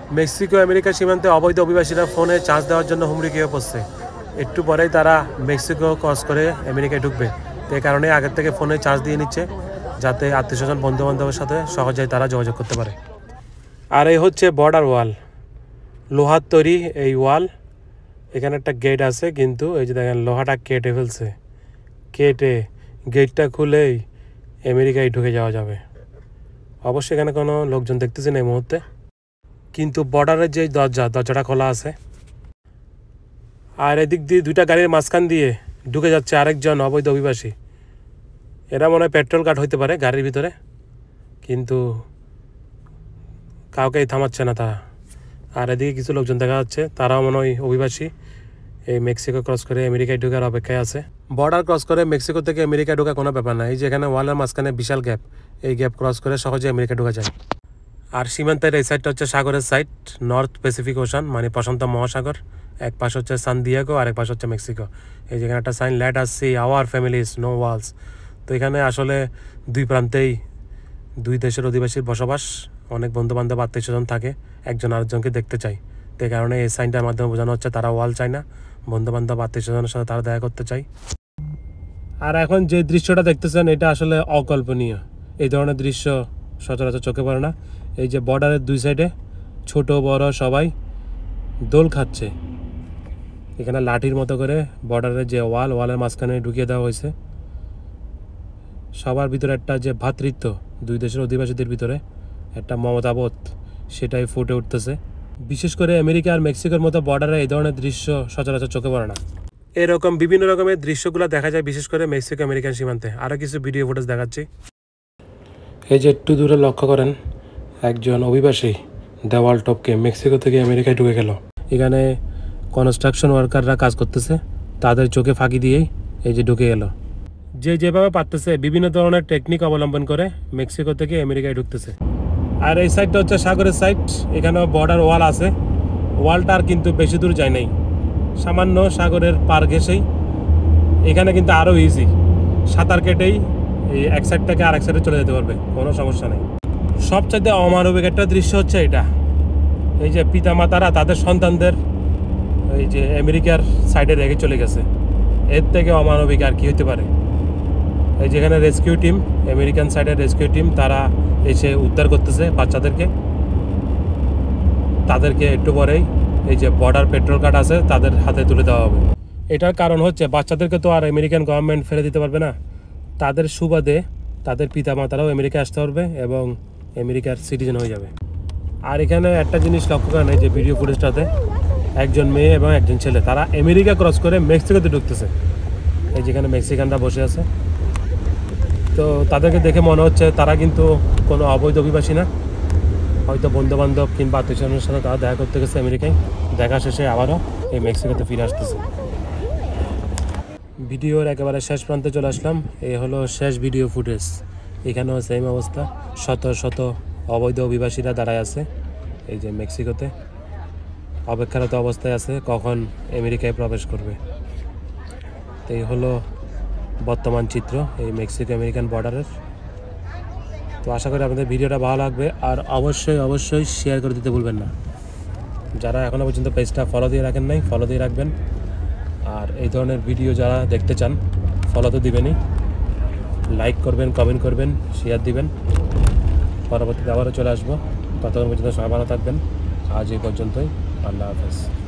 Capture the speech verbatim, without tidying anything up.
Mexico America সীমান্তে অবৈধ অভিবাসীরা ফোনে চার্জ দেওয়ার জন্য হুমড়ি খেয়ে পড়ছে। একটু পরেই তারা মেক্সিকো ক্রস করে আমেরিকায় ঢুকবে। তো এই কারণে আগের থেকে ফোনে চার্জ দিয়ে নিচ্ছে, যাতে আত্মীয় স্বজন বন্ধু বান্ধবের সাথে সহজেই তারা যোগাযোগ করতে পারে। আর এই হচ্ছে বর্ডার ওয়াল, লোহার তৈরি এই ওয়াল। এখানে একটা গেট আছে, কিন্তু এই যে দেখেন লোহাটা কেটে ফেলছে। কেটে গেটটা খুলেই আমেরিকায় ঢুকে যাওয়া যাবে। অবশ্যই এখানে কোনো লোকজন দেখতেছি না এই মুহূর্তে, কিন্তু বর্ডারের যে দরজা দরজাটা খোলা আছে। আর এদিক দিয়ে দুইটা গাড়ির মাঝখান দিয়ে ঢুকে যাচ্ছে আরেকজন অবৈধ অভিবাসী। এরা মনে হয় পেট্রোল কাট হইতে পারে গাড়ির ভিতরে, কিন্তু কাউকেই থামাচ্ছে না তারা। আর এদিকে কিছু লোকজন দেখা যাচ্ছে, তারাও মনে হয় অভিবাসী, এই মেক্সিকো ক্রস করে আমেরিকায় ঢোকার অপেক্ষায় আছে। বর্ডার ক্রস করে মেক্সিকো থেকে আমেরিকায় ঢোকা কোনো ব্যাপার না। এই যে এখানে ওয়ালের মাঝখানে বিশাল গ্যাপ, এই গ্যাপ ক্রস করে সহজে আমেরিকা ঢোকা যায়। আর সীমান্তের এই সাইডটা হচ্ছে সাগরের সাইড, নর্থ প্যাসিফিক ওশান মানে প্রশান্ত মহাসাগর। এক পাশ হচ্ছে সান দিয়েগো, আর এক পাশ হচ্ছে মেক্সিকো। এই যেখানে একটা sign let us see our families no walls. তো এখানে আসলে দুই প্রান্তেই দুই দেশের অধিবাসীর বসবাস, অনেক বন্ধু বান্ধব আত্মীয় স্বজন থাকে, একজন আরেকজনকে দেখতে চাই। তো এই কারণে এই সাইনটার মাধ্যমে বোঝানো হচ্ছে তারা ওয়াল চায় না, বন্ধু বান্ধব আত্মীয় স্বজনের সাথে তারা দেখা করতে চাই। আর এখন যে দৃশ্যটা দেখতেছেন এটা আসলে অকল্পনীয়। এই ধরনের দৃশ্য সচরাচর চোখে পড়ে না। এই যে বর্ডারের দুই সাইডে ছোট বড় সবাই দোল খাচ্ছে। এখানে লাঠির মতো করে বর্ডারের যে ওয়াল, ওয়ালের মাঝখানে ঢুকিয়ে দেওয়া হয়েছে। সবার ভিতরে একটা যে ভ্রাতৃত্ব, দুই দেশের অধিবাসীদের ভিতরে একটা মমতাবোধ, সেটাই ফুটে উঠতেছে। বিশেষ করে আমেরিকা আর মেক্সিকোর মতো বর্ডারে এই ধরনের দৃশ্য সচরাচর চোখে পড়ে না। এরকম বিভিন্ন রকমের দৃশ্যগুলো দেখা যায় বিশেষ করে মেক্সিকো আমেরিকান সীমান্তে। আরও কিছু ভিডিও ফুটেজ দেখাচ্ছি। এই যে একটু দূরে লক্ষ্য করেন, একজন অভিবাসী দেওয়াল টপকে মেক্সিকো থেকে আমেরিকায় ঢুকে গেল। এখানে কনস্ট্রাকশন ওয়ার্কাররা কাজ করতেছে, তাদের চোখে ফাঁকি দিয়েই এই যে ঢুকে গেল। যে যেভাবে পারতেছে বিভিন্ন ধরনের টেকনিক অবলম্বন করে মেক্সিকো থেকে আমেরিকায় ঢুকতেছে। আর এই সাইডটা হচ্ছে সাগরের সাইড, এখানেও বর্ডার ওয়াল আছে। ওয়ালটা আর কিন্তু বেশি দূর যায় নাই, সামান্য সাগরের পার ঘেঁষেই। এখানে কিন্তু আরও ইজি, সাঁতার কেটেই এই এক সাইড থেকে আরেক সাইডে চলে যেতে পারবে, কোনো সমস্যা নেই। সবচাইতে অমানবিক একটা দৃশ্য হচ্ছে এটা, এই যে পিতামাতারা তাদের সন্তানদের এই যে আমেরিকার সাইডে রেখে চলে গেছে। এর থেকে অমানবিক আর কি হতে পারে। এই যেখানে রেস্কিউ টিম, আমেরিকান সাইডের রেস্কিউ টিম, তারা এসে উদ্ধার করতেছে বাচ্চাদেরকে। তাদেরকে একটু পরেই এই যে বর্ডার পেট্রোল কার্ড আছে তাদের হাতে তুলে দেওয়া হবে। এটার কারণ হচ্ছে বাচ্চাদেরকে তো আর আমেরিকান গভর্নমেন্ট ফেলে দিতে পারবে না, তাদের সুবাদে তাদের পিতামাতারাও আমেরিকা আসতে পারবে এবং আমেরিকার সিটিজেন হয়ে যাবে। আর এখানে একটা জিনিস লক্ষ্য করেন, এই যে ভিডিও ফুটেজটাতে একজন মেয়ে এবং একজন ছেলে, তারা আমেরিকা ক্রস করে মেক্সিকোতে ঢুকতেছে। এই যেখানে মেক্সিকানরা বসে আছে, তো তাদেরকে দেখে মনে হচ্ছে তারা কিন্তু কোনো অবৈধ অভিবাসী না, হয়তো বন্ধুবান্ধব কিংবা আত্মীয়স্বজনের সাথে তারা দেখা করতে গেছে আমেরিকায়। দেখা শেষে আবারও এই মেক্সিকোতে ফিরে আসতেছে। ভিডিওর একেবারে শেষ প্রান্তে চলে আসলাম। এই হলো শেষ ভিডিও ফুটেজ। এখানেও সেম অবস্থা, শত শত অবৈধ অভিবাসীরা দাঁড়ায় আছে এই যে মেক্সিকোতে, অপেক্ষারত অবস্থায় আছে কখন আমেরিকায় প্রবেশ করবে। তো এই হলো বর্তমান চিত্র এই মেক্সিকো আমেরিকান বর্ডারের। তো আশা করি আপনাদের ভিডিওটা ভালো লাগবে, আর অবশ্যই অবশ্যই শেয়ার করে দিতে ভুলবেন না। যারা এখনও পর্যন্ত পেজটা ফলো দিয়ে রাখেন নাই, ফলো দিয়ে রাখবেন। আর এই ধরনের ভিডিও যারা দেখতে চান ফলো তো দিবেনই, লাইক করবেন, কমেন্ট করবেন, শেয়ার দিবেন। পরবর্তীতে আবারও চলে আসবো, ততক্ষণ পর্যন্ত সবাই ভালো থাকবেন। আজ এই পর্যন্তই, আল্লাহ হাফেজ।